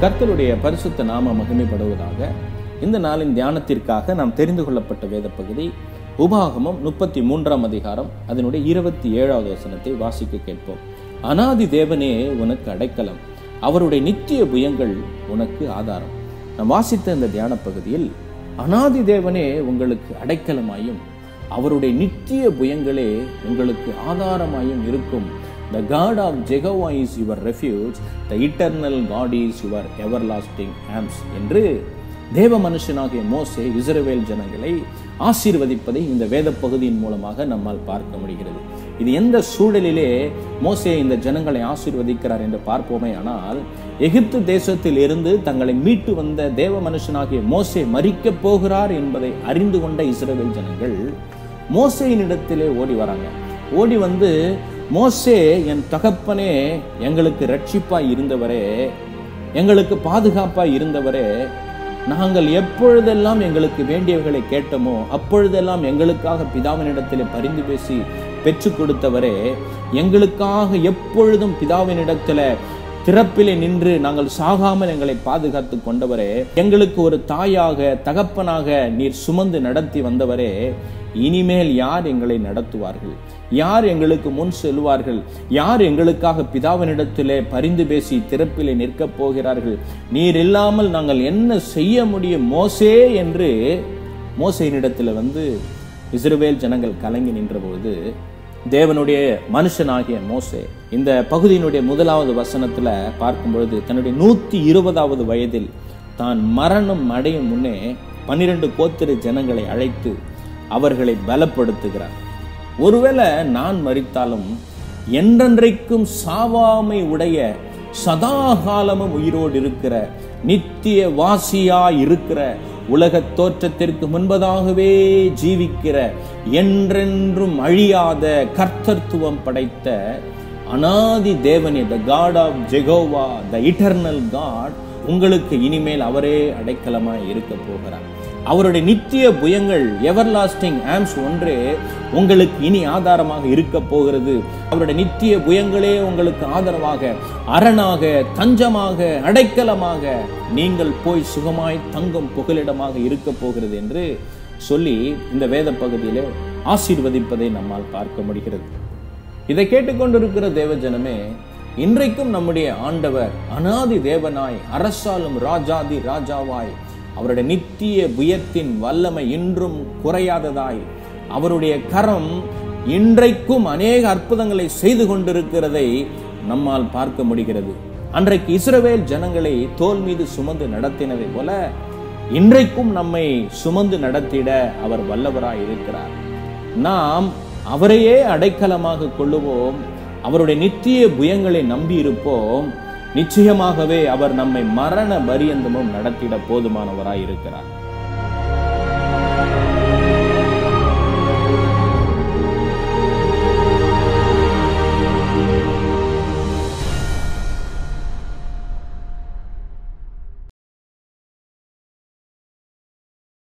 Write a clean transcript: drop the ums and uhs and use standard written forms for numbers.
கர்த்தருடைய பரிசுத்த நாம மகிமைப்படுவதாக. இந்த நாளின் தியானத்திற்காக நாம் தெரிந்து கொள்ளப்பட்ட வேத பகுதி உபாகமம் 33ஆம் அதிகாரம் அதனுடைய 27வது வசனத்தை வாசிக்க கேட்போம். அனாதி தேவனே உனக்கு அடைக்கலம், அவருடைய நித்திய புயங்கள் உனக்கு ஆதாரம். நாம் வாசித்த இந்த தியான பகுதியில் அனாதி தேவனே உங்களுக்கு அடைக்கலமாயும் அவருடைய நித்திய புயங்களே உங்களுக்கு ஆதாரமாயும் இருக்கும். The God of Jehovah is your refuge, the eternal God is your everlasting arms என்று தேவ மனுஷனாகிய மோசே இஸ்ரவேல் ஜனங்களை ஆசீர்வதிப்பதை இந்த வேத பகுதியின் மூலமாக நம்மால் பார்க்க முடிகிறது. இது எந்த சூழலிலே மோசே இந்த ஜனங்களை ஆசீர்வதிக்கிறார் என்று பார்ப்போமே. ஆனால் எகிப்து தேசத்தில் இருந்து தங்களை மீட்டு வந்த தேவ மனுஷனாகிய மோசே மரிக்க போகிறார் என்பதை அறிந்து கொண்ட இஸ்ரவேல் ஜனங்கள் மோசேயினிடத்திலே ஓடி வராங்க. ஓடி வந்து, மோசே என் தகப்பனே, எங்களுக்கு ரட்சிப்பாய் இருந்தவரே, எங்களுக்கு பாதுகாப்பாய் இருந்தவரே, நாங்கள் எப்பொழுதெல்லாம் எங்களுக்கு வேண்டியவர்களை கேட்டோமோ அப்பொழுதெல்லாம் எங்களுக்காக பிதாவினிடத்திலே பரிந்து பேசி பெற்றுக் கொடுத்தவரே, எங்களுக்காக எப்பொழுதும் பிதாவினிடத்திலே திறப்பிலே நின்று நாங்கள் சாகாமல் எங்களை பாதுகாத்து கொண்டவரே, எங்களுக்கு ஒரு தாயாக தகப்பனாக நீர் சுமந்து நடத்தி வந்தவரே, இனிமேல் யார் எங்களை நடத்துவார்கள்? யார் எங்களுக்கு முன் செல்வார்கள்? யார் எங்களுக்காக பிதாவினிடத்திலே பரிந்து பேசி திறப்பிலே நிற்கப் போகிறார்கள்? நீர் இல்லாமல் நாங்கள் என்ன செய்ய முடியும் மோசே என்று மோசேயினிடத்தில் வந்து இஸ்ரவேல் ஜனங்கள் கலங்கி நின்றபோது தேவனுடைய மனுஷனாகிய மோசே இந்த பகுதியினுடைய 1வது வசனத்துல பார்க்கும் பொழுது தன்னுடைய 120வது வயதில் தான் மரணம் அடையும் முன்னே 12 கோத்திர ஜனங்களை அழைத்து அவர்களை பலப்படுத்துகிறார். ஒருவேளை நான் மரித்தாலும் என்றென்றைக்கும் சாவாமை உடைய சதா காலமும் உயிரோடு இருக்கிற நித்திய வாசியாய் இருக்கிற உலக தோற்றத்திற்கு முன்பதாகவே ஜீவிக்கிற என்றென்றும் அழியாத கர்த்தத்துவம் படைத்த அனாதி தேவனே, the God of Jehovah, the eternal God, உங்களுக்கு இனிமேல் அவரே அடைக்கலமாய் இருக்க போகிறார். அவருடைய நித்திய புயங்கள் எவர்லாஸ்டிங் ஆர்ம்ஸ் ஒன்றே உங்களுக்கு இனி ஆதாரமாக இருக்க போகிறது. அவருடைய நித்திய புயங்களே உங்களுக்கு ஆதரவாக, அரணாக, தஞ்சமாக, அடைக்கலமாக நீங்கள் போய் சுகமாய் தங்கும் புகலிடமாக இருக்க போகிறது என்று சொல்லி இந்த வேத பகுதியிலே ஆசீர்வதிப்பதை நம்மால் பார்க்க முடிகிறது. இதை கேட்டுக்கொண்டிருக்கிற தேவஜனமே, இன்றைக்கும் நம்முடைய ஆண்டவர் அனாதி தேவனாய் அரசாலும் ராஜாதி ராஜாவாய் அவருடைய நித்திய புயத்தின் வல்லமை இன்றும் குறையாததாய் அவருடைய கரம் இன்றைக்கும் அநேக அற்புதங்களை செய்து கொண்டிருக்கிறதை நம்மால் பார்க்க முடிகிறது. அன்றைக்கு இஸ்ரவேல் ஜனங்களை தோல் மீது சுமந்து நடத்தினதை போல இன்றைக்கும் நம்மை சுமந்து நடத்திட அவர் வல்லவராய் இருக்கிறார். நாம் அவரையே அடைக்கலமாக கொள்ளுவோம், அவருடைய நித்திய புயங்களை நம்பி இருப்போம். நிச்சயமாகவே அவர் நம்மை மரண பரியந்தமும் நடத்திட போதுமானவராய் இருக்கிறார்.